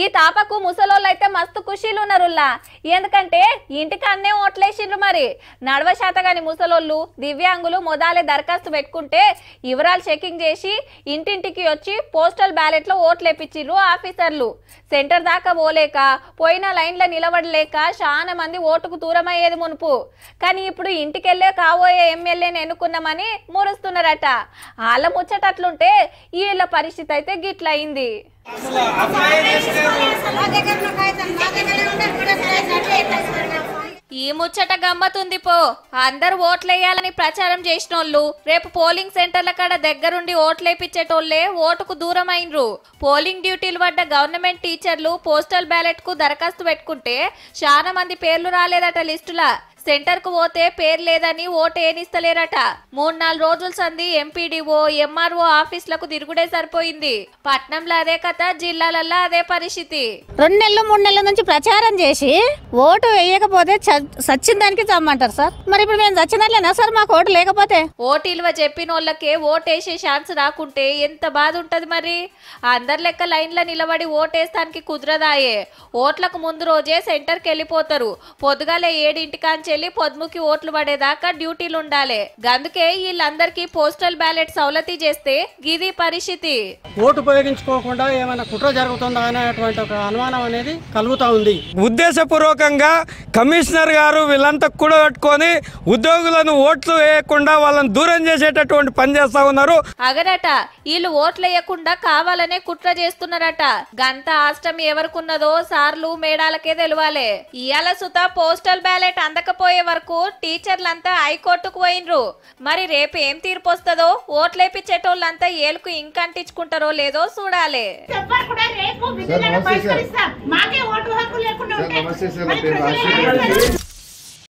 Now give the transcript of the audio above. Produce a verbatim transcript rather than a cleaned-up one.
ఈ తాపకు ముసలోళ్ళు అయితే మస్తు ఖుషీలు ఉన్నారుల్లా. ఎందుకంటే ఇంటికి అన్నే ఓట్లేసిండ్రు. మరి నడవ శాతగాని ముసలోళ్ళు దివ్యాంగులు మొదలే దరఖాస్తు పెట్టుకుంటే వివరాలు చెకింగ్ చేసి ఇంటింటికి వచ్చి పోస్టల్ బ్యాలెట్ లో ఓట్లేపించిండ్రు ఆఫీసర్లు. సెంటర్ దాకా పోలేక పోయిన లైన్లో నిలబడలేక చాలా మంది ఓటుకు దూరం అయ్యేది మునుపు. కానీ ఇప్పుడు ఇంటికెళ్లే కాబోయే ఎమ్మెల్యేని ఎన్నుకున్నామని మురుస్తున్నారట. వాళ్ళ ముచ్చటట్లుంటే వీళ్ళ పరిస్థితి అయితే గిట్లయింది. ఈ ముచ్చట గమ్మతుంది పో. అందరు ఓట్లేయాలని ప్రచారం చేసినోళ్ళు రేపు పోలింగ్ సెంటర్ల కాడ దగ్గరుండి ఓట్లేపించేటోళ్లే ఓటుకు దూరం అయినరు. పోలింగ్ డ్యూటీలు పడ్డ గవర్నమెంట్ టీచర్లు పోస్టల్ బ్యాలెట్ కు దరఖాస్తు పెట్టుకుంటే చాలా మంది పేర్లు రాలేదట లిస్టులా. సెంటర్ కు పోతే పేరు లేదని ఓటు ఏనిస్తలేరట. మూడు నాలుగు రోజుల సంది ఎంపీడీఓ ఎంఆర్ఓ ఆఫీసులకు తిరుగుడే సరిపోయింది. పట్నంలో అదే కథ, జిల్లాలల్లో అదే పరిస్థితి. రెండు నెలలు మూడు నెలల నుంచి ప్రచారం చేసి ఓటు వేయకపోతే సచ్చిన దానికి చమ్మంటారు సార్. మరి ఇప్పుడు మేము చచ్చినట్లేనా సార్ మాకు ఓటు లేకపోతే? ఓటు ఇలువ చెప్పిన వాళ్ళకే ఓటేసే ఛాన్స్ రాకుంటే ఎంత బాధ ఉంటది. మరి అందరి లెక్క లైన్ లో నిలబడి ఓటేస్తానికి కుదరదాయే. ఓట్లకు ముందు రోజే సెంటర్ కి వెళ్ళిపోతారు. పొద్దుగాలే ఏడింటికాంచి చెల్లి పొద్దుముకి ఓట్లు పడేదాకా డ్యూటీలు ఉండాలి. అందుకే వీళ్ళందరికీ పోస్టల్ బ్యాలెట్ సౌలతి చేస్తే గిది పరిస్థితి. ఓటు ఉపయోగించుకోకుండా ఏమైనా కుట్ర జరుగుతుందా అనేటువంటి ఒక అనుమానం అనేది కలుగుతా ఉంది. ఉద్దేశపూర్వకంగా కమిషనర్ గారు వీళ్ళంతా కూడా కట్టుకొని ఉద్యోగులను ఓట్లు వేయకుండా వాళ్ళని దూరం చేసేటటువంటి పని చేస్తా ఉన్నారు. అగరట వీళ్ళు ఓట్లు వేయకుండా కావాలనే కుట్ర చేస్తున్నారట. గంత ఆష్టం ఎవరికున్నదో సార్లు మేడాలకే తెలవాలి. ఇయాల సుత పోస్టల్ బ్యాలెట్ అందక పోయే వరకు టీచర్లంతా హైకోర్టుకు పోయినరు. మరి రేపు ఏం తీర్పు వస్తుందో, ఓట్లేపించేటోళ్ళంతా ఏలుకు ఇంకంటించుకుంటారో లేదో చూడాలి. మాకే ఓటు హక్కు లేకుండా